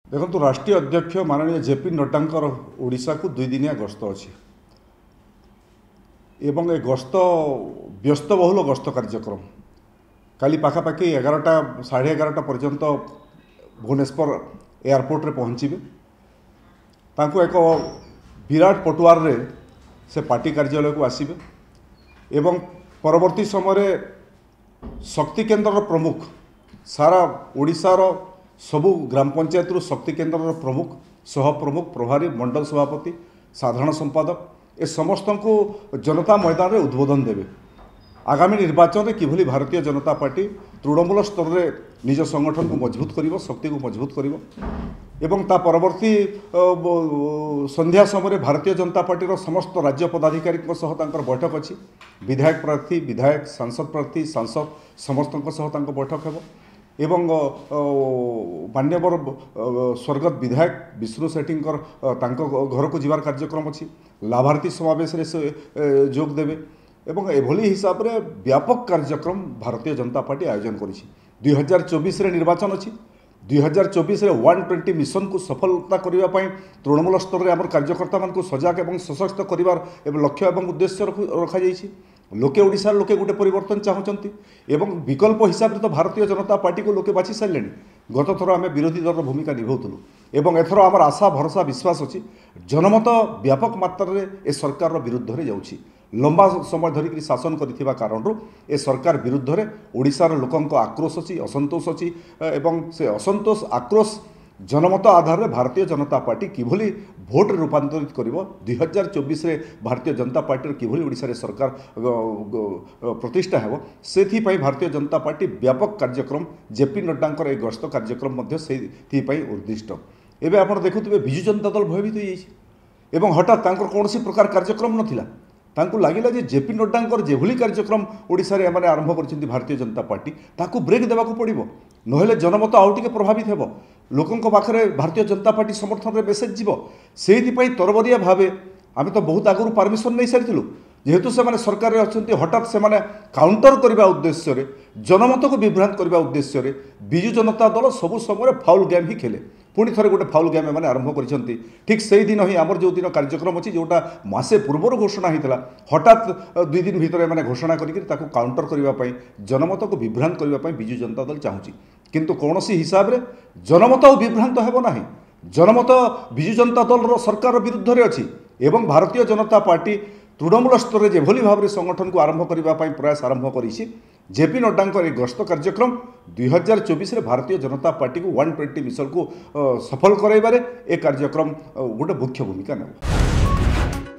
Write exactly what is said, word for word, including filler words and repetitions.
देखो राष्ट्रीय अध्यक्ष माननीय जेपी नड्डा ओडिशा को दुई दिनिया गस्त अच्छी एवं ए गस्त व्यस्तबहुल गस्त कार्यक्रम काली पाखापाखि एगारटा साढ़े एगारटा पर्यंत भुवनेश्वर एयरपोर्ट रे पहुँचे तांको एक विराट पटुआर रे से पार्टी कार्यालय को आसबे एवं परवर्ती समय शक्ति केन्द्र प्रमुख सारा ओडिशार सबु ग्राम पंचायत रु शक्ति केन्द्र प्रमुख सह प्रमुख प्रभारी मंडल सभापति साधारण संपादक ए समस्त को जनता मैदान में उद्बोधन देवे आगामी निर्वाचन में किभली भारतीय जनता पार्टी तृणमूल स्तर में निज संगठन को मजबूत करिवो शक्ति को मजबूत करिवो एवं ता परवर्ती संध्या समय भारतीय जनता पार्टी समस्त राज्य पदाधिकारी सह तांकर बैठक अच्छी विधायक प्रार्थी विधायक सांसद प्रार्थी सांसद समस्त बैठक हेबो एवं मान्यवर स्वर्गत विधायक विष्णु सेठींकर घर को जीवार कार्यक्रम अच्छी लाभार्थी समावेश से जोग देवे एवं एभली हिसाब रे व्यापक कार्यक्रम भारतीय जनता पार्टी आयोजन करिछि। दुई हजार चौबीस रे निर्वाचन अच्छी दुई हजार चौबीस रे वन ट्वेंटी मिशन को सफलता करने तृणमूल स्तर में आम कार्यकर्ता मान सजग और सशक्त कर लक्ष्य और उद्देश्य रखा जाइछि। लोके ओडिशा लोके गोटे परिवर्तन चाहूँगी एवं विकल्प हिसाब से तो भारतीय जनता पार्टी को लोके बाछि सारे गत थर आम विरोधी दल भूमिका निभाऊलु एवं एथर आमर आशा भरोसा विश्वास अच्छी जनमत व्यापक मात्रा रे ए सरकार विरुद्ध रे जाउछि लंबा समय धरिक शासन कर कारण ए सरकार विरुद्ध रे ओडिशार लोकंक आक्रोश अच्छी असंतोष अच्छी एवं से असंतोष आक्रोश जनमत आधार में भारतीय जनता पार्टी किभली भोट रूपांतरित कर दुई हजार चौबीस भारतीय जनता पार्टी किभली ओडिशा सरकार प्रतिष्ठा हेब से भारतीय जनता पार्टी व्यापक कार्यक्रम जेपी नड्डा ए गस्त कार्यक्रम से उद्दिष्ट एवं आप देखुए विजु जनता दल भयभीत हो हठात कौन प्रकार कार्यक्रम नाला तांको लगिला जे जेपी नड्डा जेभली कार्यक्रम ओडिशा रे माने आरंभ करछिंती भारतीय जनता पार्टी ताकू ब्रेक देवाक पड़िबो नहेले जनमत आउ टिके प्रभावित हेबो लोकंक पाखरे भारतीय जनता पार्टी समर्थन रे मेसेज जीवो सेहि पई तरबरिया भावे आमे तो बहुत आगु परमिशन नहीं सारिथिलु जेहेतु से माने सरकार रे अछंती हठात से माने काउंटर करबा उद्देश्य रे जनमत को विभ्रांत करबा उद्देश्य रे बिजु जनता दल सबु समय फाउल गेम ही खेले पुणी थे गोटे फाउल गेम मैंने आरंभ कर ठीक से दिन ही आमर जो दिन कार्यक्रम अच्छी जोटा मसे पूर्वर घोषणा होता हठात दुई दिन भितर मैंने घोषणा करके काउंटर करने जनमत को विभ्रांत करने विजु जनता दल चाहूँगी किंतु कौन सी हिसाब से जनमत विभ्रांत हेब ना जनमत विजु जनता दल सरकार विरुद्ध में अच्छी एवं भारतीय जनता पार्टी तृणमूल स्तर में जेभली भाव में संगठन को आरंभ करने प्रयास आरंभ करिछि जेपी नड्डा ए गस्त कार्यक्रम दुई हजार चौबीस भारतीय जनता पार्टी को वन ट्वेंटी मिशन को सफल कराइबारे ए कार्यक्रम गोटे मुख्य भूमिका नेब।